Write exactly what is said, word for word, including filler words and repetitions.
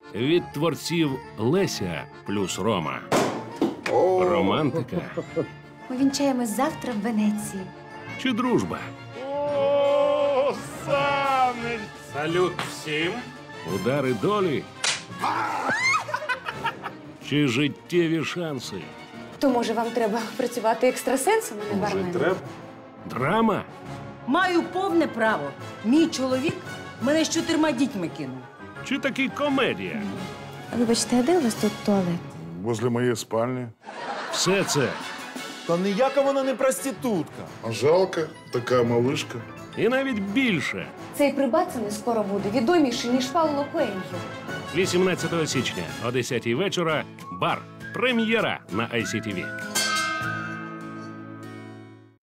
від творців Леся плюс Рома. Романтика Ми вінчаємось завтра в Венеції. чи дружба? О, Санич! Салют всім. Удари долі чи життєві шанси? То, може, вам треба працювати екстрасенсом, а не барменом? Треба. Драма Маю повне право. Мій чоловік мене з чотирма дітьми кинув. чи таки комедія? Вибачте, а де у вас тут туалет? Возле моей спальни. Все це Та ніяка вона не проститутка. А жалко, такая малышка. і навіть більше. Цей прибацаний скоро буде відоміший, ніж Пауло Коельо. вісімнадцятого січня о десятій вечора. Бар. Прем'єра на ай сі ті ві.